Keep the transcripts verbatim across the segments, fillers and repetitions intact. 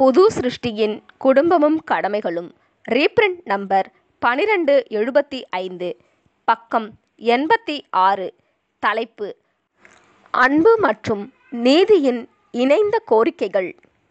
புது சிருஷ்டியின் குடும்பமும் கடமைகளும். Reprint number பனிரெண்டு எழுபத்தி ஐந்து, பக்கம் எண்பத்தி ஆறு. தலைப்பு: அன்பு மற்றும் நீதியின் இணைந்த கோரிக்கைகள்.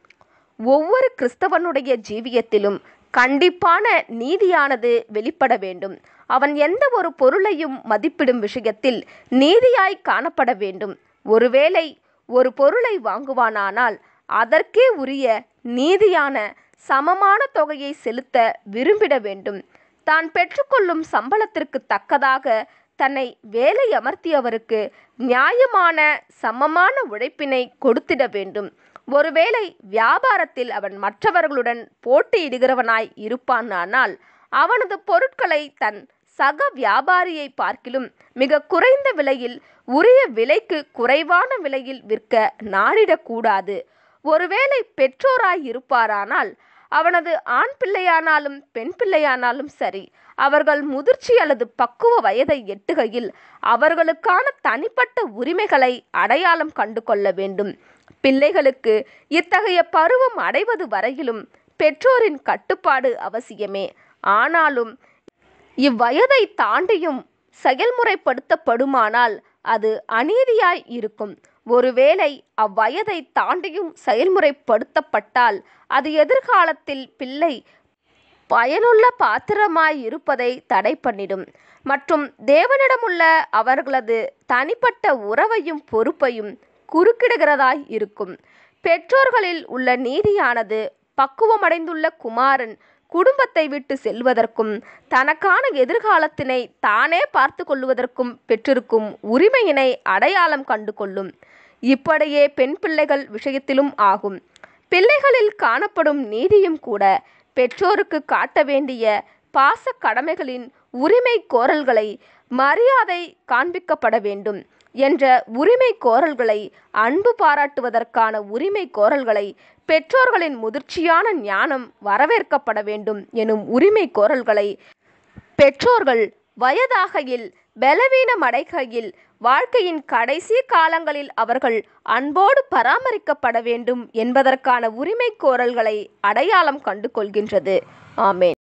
ஒவ்வொரு கிறிஸ்தவனுடைய ஜீவியத்திலும் கண்டிப்பான நீதியானது வெளிப்பட வேண்டும். அவன் எந்த ஒரு பொருளையும் மதிப்பிடும் விஷயத்தில் நீதியாய் காணப்பட வேண்டும். ஒருவேளை ஒரு பொருளை வாங்குவானானால் அதற்கே உரிய நீதியான சமமான தொகையை செலுத்த விரும்பிட வேண்டும். தான் பெற்றுக்கொள்ளும் சம்பளத்திற்கு தக்கதாக தன்னை வேலை அமர்த்தியவருக்கு நியாயமான சமமான உழைப்பினை கொடுத்திட வேண்டும். ஒருவேளை வியாபாரத்தில் அவன் மற்றவர்களுடன் போட்டியிடுகிறவனாய் இருப்பானானால் அவனது பொருட்களை தன் சக வியாபாரியை பார்க்கிலும் மிக குறைந்த விலையில் உரிய விலைக்கு குறைவான விலையில் விற்க நாடிடக்கூடாது. ஒருவேளை பெற்றோராய் இருப்பாரானால் அவனது ஆண் பிள்ளையானாலும் பெண் பிள்ளையானாலும் சரி, அவர்கள் முதிர்ச்சி அல்லது பக்குவ வயதை எட்டுகையில் அவர்களுக்கான தனிப்பட்ட உரிமைகளை அடையாளம் கண்டு கொள்ள வேண்டும். பிள்ளைகளுக்கு இத்தகைய பருவம் அடைவது வரையிலும் பெற்றோரின் கட்டுப்பாடு அவசியமே. ஆனாலும் இவ்வயதை தாண்டியும் செயல்முறைப்படுத்தப்படுமானால் அது அநீதியாய் இருக்கும். ஒருவேளை அவ்வயதை தாண்டியும் செயல்முறைப்படுத்தப்பட்டால் அது எதிர்காலத்தில் பிள்ளை பயனுள்ள பாத்திரமாய் இருப்பதை தடை பண்ணிடும் மற்றும் தேவனிடமுள்ள அவர்களது தனிப்பட்ட உறவையும் பொறுப்பையும் குறுக்கிடுகிறதாய் இருக்கும். பெற்றோர்களில் உள்ள நீதியானது பக்குவமடைந்துள்ள குமாரன் குடும்பத்தை விட்டு செல்வதற்கும் தனக்கான எதிர்காலத்தினை தானே பார்த்து கொள்வதற்கும் பெற்றிருக்கும் உரிமையினை அடையாளம் கண்டு கொள்ளும். இப்படியே பெண் பிள்ளைகள் விஷயத்திலும் ஆகும். பிள்ளைகளில் காணப்படும் நீதியும் கூட பெற்றோருக்கு காட்ட வேண்டிய பாச கடமைகளின் உரிமை கோரல்களை, மரியாதை காண்பிக்கப்பட வேண்டும் என்ற உரிமை கோரல்களை, அன்பு பாராட்டுவதற்கான உரிமை கோரல்களை, பெற்றோர்களின் முதிர்ச்சியான ஞானம் வரவேற்கப்பட வேண்டும் எனும் உரிமை கோரல்களை, பெற்றோர்கள் வயதாகையில் பலவீனமடைகையில் வாழ்க்கையின் கடைசி காலங்களில் அவர்கள் அன்போடு பராமரிக்கப்பட வேண்டும் என்பதற்கான உரிமை கோரல்களை அடையாளம் கண்டு கொள்கின்றது. ஆமென்.